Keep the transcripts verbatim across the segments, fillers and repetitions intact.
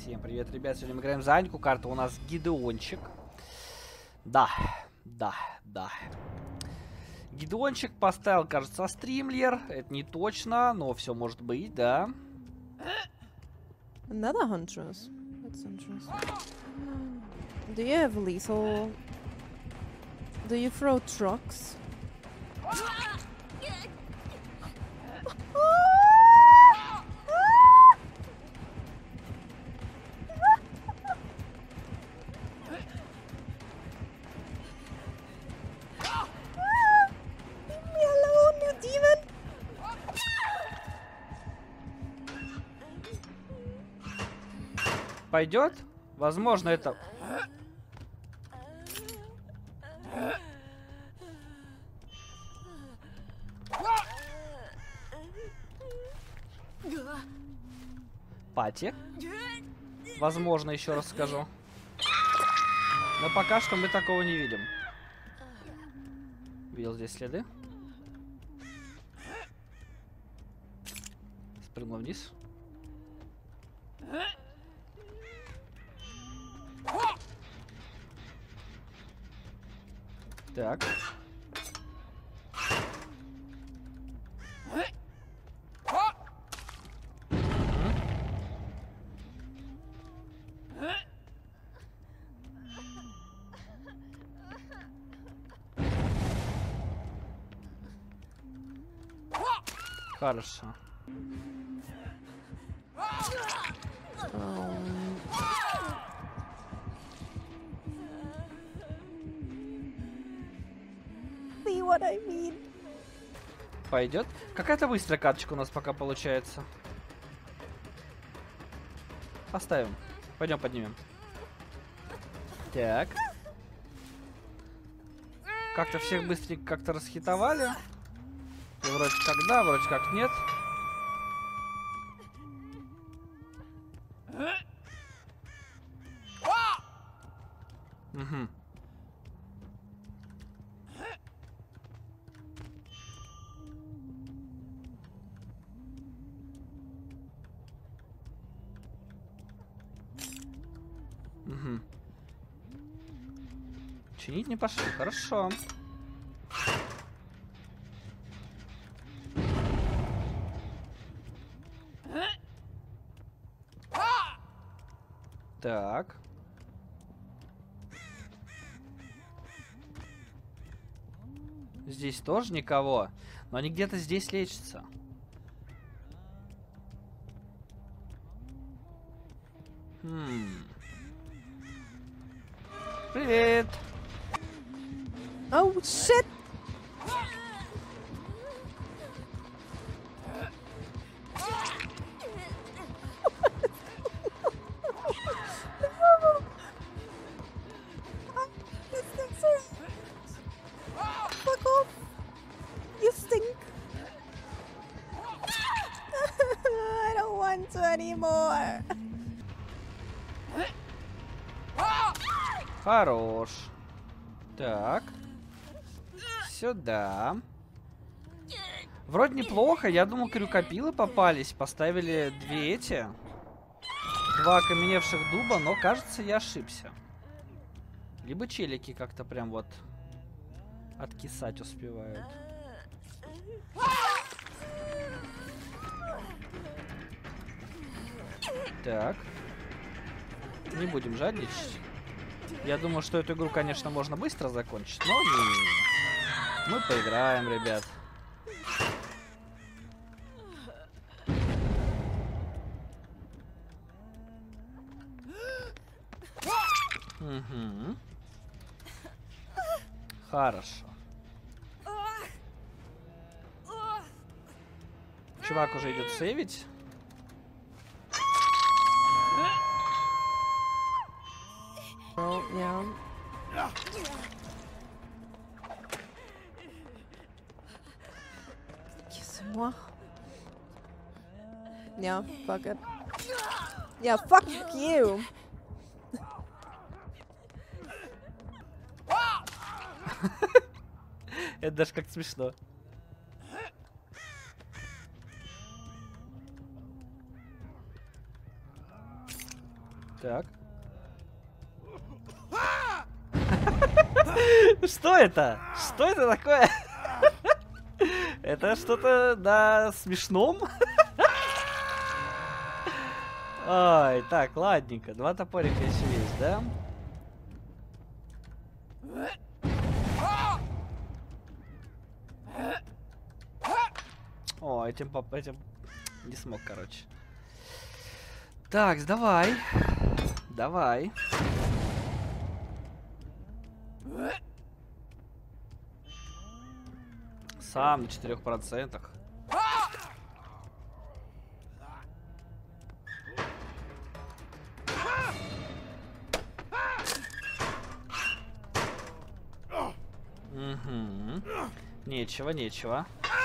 Всем привет, ребят. Сегодня мы играем за Аньку. Карта у нас Гидеончик. Да, да, да. Гидеончик поставил, кажется, стримлер. Это не точно, но все может быть, да. Another huntress. That's interesting. Do you have lethal? Do you throw trucks? Leave me alone, you demon! Пойдет? Возможно, это... Пати. Возможно, еще раз скажу. Но пока что мы такого не видим. Видел здесь следы. Спрыгнул вниз. Так. Хорошо. Um, see what I mean? Пойдет. Какая-то быстрая карточка у нас пока получается. Оставим. Пойдем поднимем. Так. Как-то всех быстренько как-то расхитовали. И вроде как да, вроде как нет. Угу. Угу. Чинить не пошли. Хорошо. Так. Здесь тоже никого. Но они где-то здесь лечатся. Хм. Привет. Oh shit! Fuck off! You stink! I don't want to anymore! Хорош. Так. Сюда. Вроде неплохо. Я думал, крюкопилы попались. Поставили две эти. Два окаменевших дуба, но кажется, я ошибся. Либо челики как-то прям вот откисать успевают. Так. Не будем жадничать. Я думаю, что эту игру, конечно, можно быстро закончить, но не. Мы поиграем, ребят. Угу. Хорошо. Чувак уже идет сейвить. Oh, yeah. Excuse-moi. Yeah, fuck it. Yeah, fuck you! Это даже как смешно. Так. Что это? Что это такое? Это что-то на смешном? Ой, так, ладненько. Два топорика еще есть, да? О, этим поп... этим не смог, короче. Так, давай. Давай. Сам на четырёх процентах. Угу. Нечего, нечего.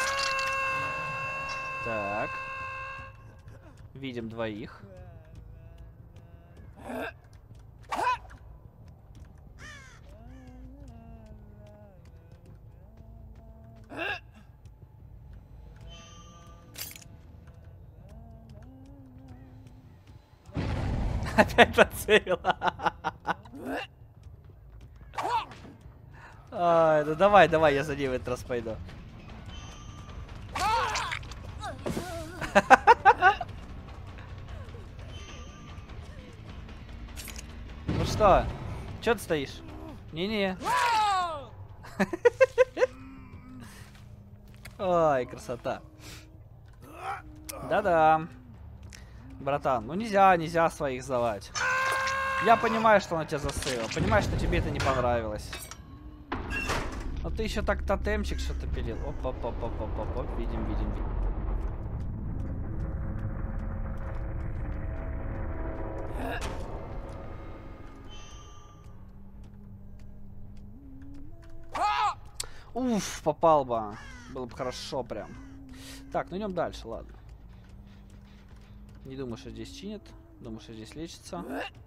Так. Видим двоих. Опять подсейвила. Ай, ну давай, давай, я за ним в этот раз пойду. Ну что? Чё ты стоишь? Не-не. Ой, красота. Да-да. Братан, ну нельзя, нельзя своих сдавать. Я понимаю, что она тебя засыла. Понимаю, что тебе это не понравилось. Но ты еще так тотемчик что-то пилил. Оп-оп-оп-оп-оп-оп. Видим, видим, видим. Уф, попал бы. Было бы хорошо прям. Так, ну идем дальше, ладно. Не думаю, что здесь чинит. Думаю, что здесь лечится.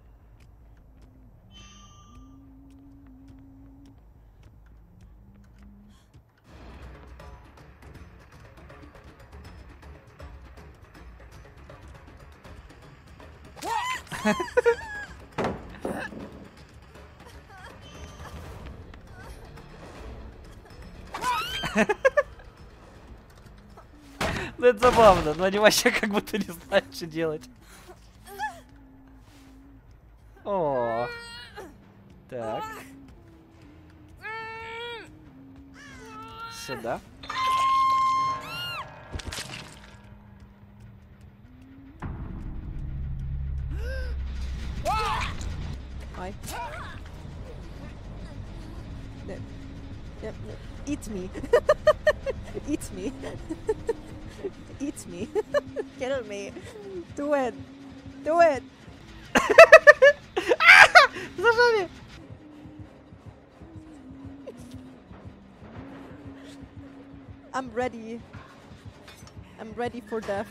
Ну это забавно, но они вообще как будто не знают, что делать. О, так. Сюда. Ой. No. No, no. Eat me. Eat me. Eat me. Kill me. Do it. Do it. Зажали. I'm ready. I'm ready for death.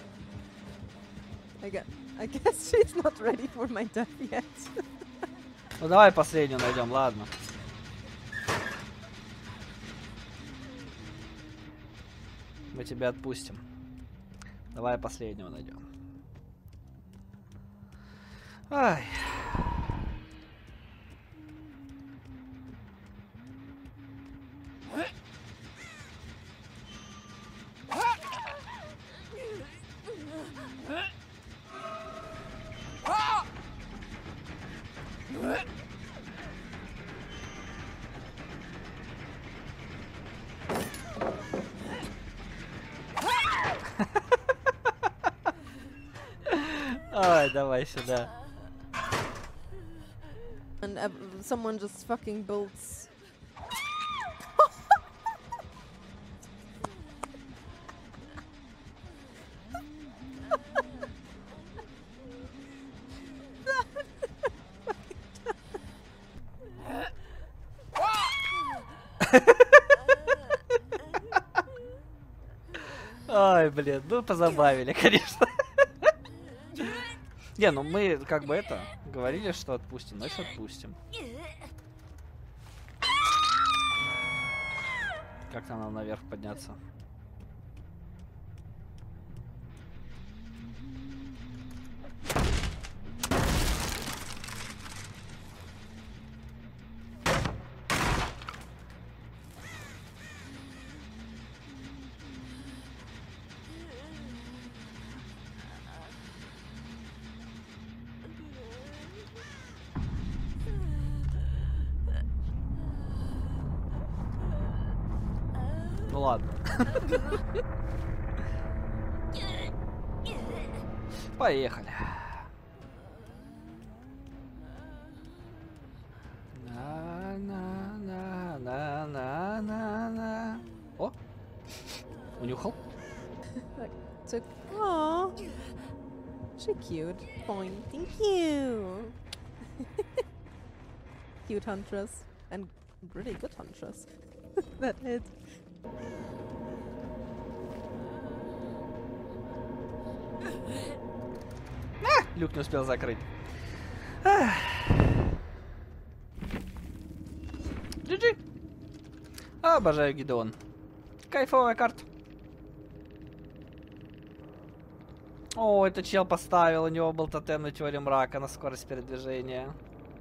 I guess, I guess she's not ready for my death yet. Ну давай последнюю найдем, ладно. Мы тебя отпустим. Давай последнего найдем. Ай. Ай, давай сюда. And uh, someone just fucking builds. Ой, блин, ну позабавили, конечно. Не, ну мы как бы это говорили, что отпустим, значит отпустим. Как-то нам наверх подняться. ладно. Поехали. На-на-на-на-на-на. О! Унюхал. Took. Aww. She cute. Fine. Thank you. Cute huntress. And really good huntress. That hit. Люк не успел закрыть. джи джи. Обожаю Гидеон. Кайфовая карта. О, это чел поставил, у него был тотем на теорию мрака на скорость передвижения.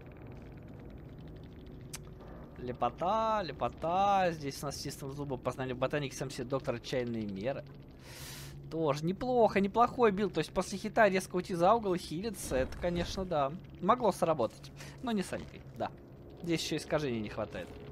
Лепота, лепота. Здесь у нас чистым зубом познали ботаники сам себе доктор отчаянные меры. Тоже неплохо, неплохой билд. То есть после хита резко уйти за угол и хилиться, это, конечно, да. Могло сработать. Но не с Анькой, да. Здесь еще искажений не хватает.